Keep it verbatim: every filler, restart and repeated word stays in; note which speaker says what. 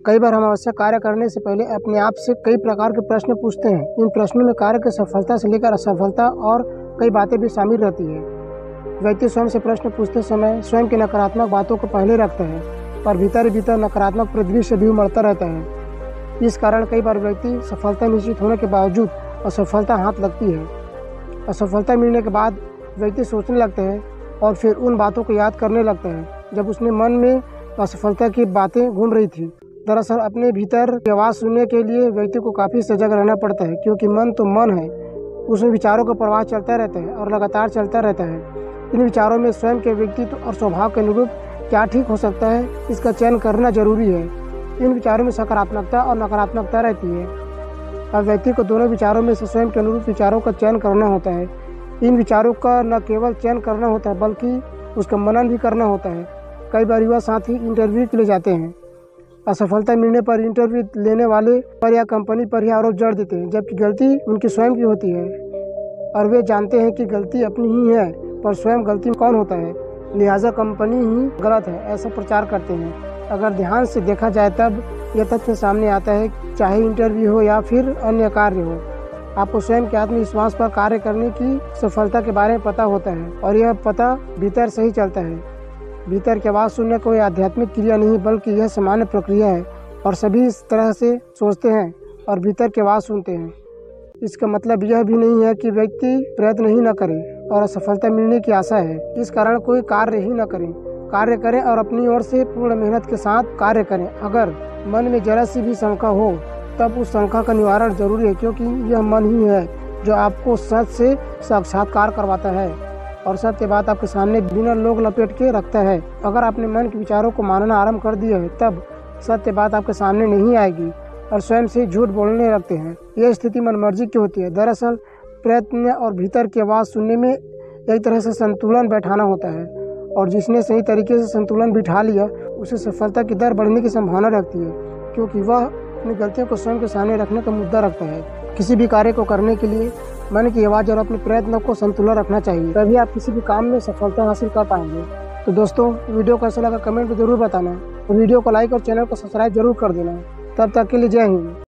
Speaker 1: कई बार हम आवश्यक कार्य करने से पहले अपने आप से कई प्रकार के प्रश्न पूछते हैं। इन प्रश्नों में कार्य की सफलता से लेकर असफलता और कई बातें भी शामिल रहती है। व्यक्ति स्वयं से प्रश्न पूछते समय स्वयं की नकारात्मक बातों को पहले रखता है और भीतर ही भीतर नकारात्मक पृथ्वी से भी उमड़ता रहता है। इस कारण कई बार व्यक्ति सफलता निश्चित होने के बावजूद असफलता हाथ लगती है। असफलता मिलने के बाद व्यक्ति सोचने लगता है और फिर उन बातों को याद करने लगता है जब उसने मन में असफलता की बातें घूम रही थी। दरअसल अपने भीतर की आवाज़ सुनने के लिए व्यक्ति को काफ़ी सजग रहना पड़ता है, क्योंकि मन तो मन है, उसमें विचारों का प्रवाह चलता रहता है और लगातार चलता रहता है। इन विचारों में स्वयं के व्यक्तित्व और स्वभाव के अनुरूप क्या ठीक हो सकता है, इसका चयन करना जरूरी है। इन विचारों में सकारात्मकता और नकारात्मकता रहती है। अब व्यक्ति को दोनों विचारों में से स्वयं के अनुरूप विचारों का चयन करना होता है। इन विचारों का न केवल चयन करना होता है बल्कि उसका मनन भी करना होता है। कई बार युवा साथी इंटरव्यू के लिए जाते हैं। असफलता मिलने पर इंटरव्यू लेने वाले पर या कंपनी पर ही आरोप जड़ देते हैं, जबकि गलती उनकी स्वयं की होती है और वे जानते हैं कि गलती अपनी ही है, पर स्वयं गलती कौन होता है, लिहाजा कंपनी ही गलत है, ऐसा प्रचार करते हैं। अगर ध्यान से देखा जाए तब यह तथ्य सामने आता है, चाहे इंटरव्यू हो या फिर अन्य कार्य हो, आपको स्वयं के आत्मविश्वास पर कार्य करने की सफलता के बारे में पता होता है और यह पता भीतर से ही चलता है। भीतर की आवाज़ सुनना कोई आध्यात्मिक क्रिया नहीं बल्कि यह सामान्य प्रक्रिया है और सभी इस तरह से सोचते हैं और भीतर की आवाज़ सुनते हैं। इसका मतलब यह भी नहीं है कि व्यक्ति प्रयत्न ही न करे और असफलता मिलने की आशा है, इस कारण कोई कार्य ही न करें। कार्य करें और अपनी ओर से पूर्ण मेहनत के साथ कार्य करें। अगर मन में जरा सी भी शंका हो तब उस शंका का निवारण जरूरी है, क्योंकि यह मन ही है जो आपको सच से साक्षात्कार करवाता है और सत्य बात आपके सामने बिना लोग लपेट के रखता है। अगर आपने मन के विचारों को मानना आरंभ कर दिया है तब सत्य बात आपके सामने नहीं आएगी और स्वयं से झूठ बोलने लगते हैं। यह स्थिति मनमर्जी की होती है। दरअसल प्रयत्न और भीतर की आवाज़ सुनने में एक तरह से संतुलन बैठाना होता है और जिसने सही तरीके से संतुलन बिठा लिया उसे सफलता की दर बढ़ने की संभावना रहती है, क्योंकि वह अपनी गलतियों को स्वयं के सामने रखने का मुद्दा रखता है। किसी भी कार्य को करने के लिए मन की आवाज़ और अपने प्रयत्नों को संतुलन रखना चाहिए, तभी आप किसी भी काम में सफलता हासिल कर पाएंगे। तो दोस्तों, वीडियो कैसा लगा कमेंट में जरूर बताना, वीडियो को लाइक और चैनल को सब्सक्राइब जरूर कर देना। तब तक के लिए जय हिंद।